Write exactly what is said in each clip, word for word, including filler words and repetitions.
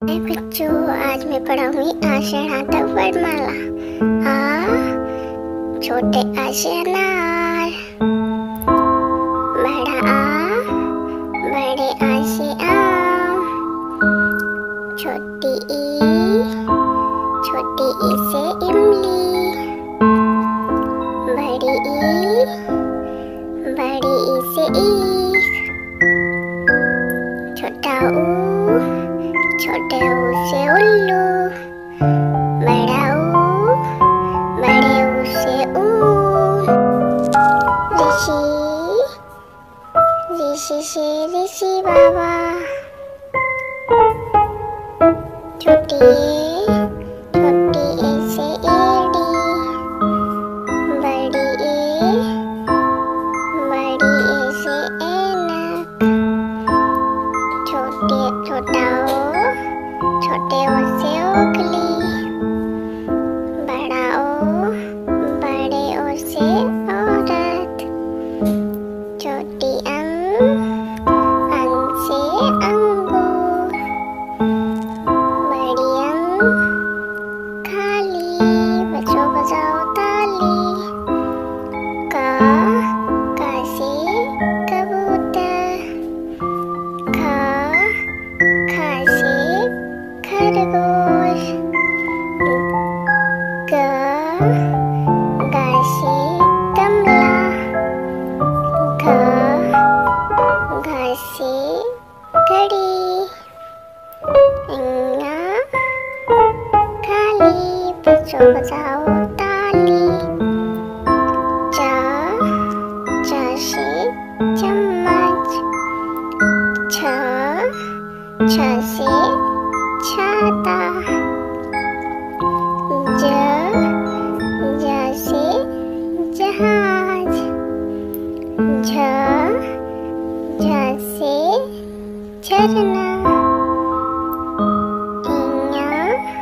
बच्चों, आज मैं पढ़ाऊंगी आषाढ़ वरमाला। आ छोटे आ से अनार, बड़ा आ बड़े आ से आम, छोटी ई छोटी ई से इमली, बड़ी ई बड़ी ई से ईख, छोटा ऊ छोटे ऊ से उल्लू, बड़ा ऊ बड़े ऊ से ऊन, ऋषि ऋषि से ऋषि बाबा, छोटी ए छोटी ए से एड़ी, बड़ी ए बड़ी ए से ऐनक, छोटे छोटा ओ छोटे ओ से ओखली, बड़ा ओ बड़े ओ से औरत, छोटी अंग अंग से अंगूर, बड़ी अंग खाली। बच्चों बजाओ ताली। का का से कबूतर, खा खा से खरगोश, ग गा से गमला, घ घा से घड़ी, इंगा खाली। बच्चों बजाओ ताली। चा चा से चम्मच, छ छ से छाता, ज ज से जहाज, झ झ से झरना, इया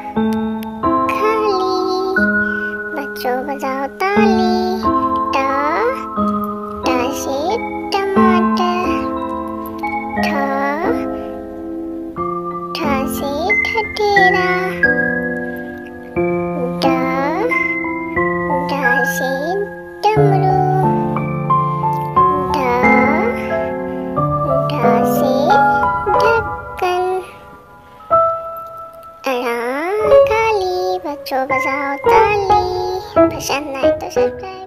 खाली। बच्चों बजाओ ताली। टा टा से टमाटर, ठ ठ से ठठेरा, ड ड से डमरू, ढ ढ से ढक्कन, अड़ा खाली। बच्चों बजाओ ताली। पसंद आए तो सब्सक्राइब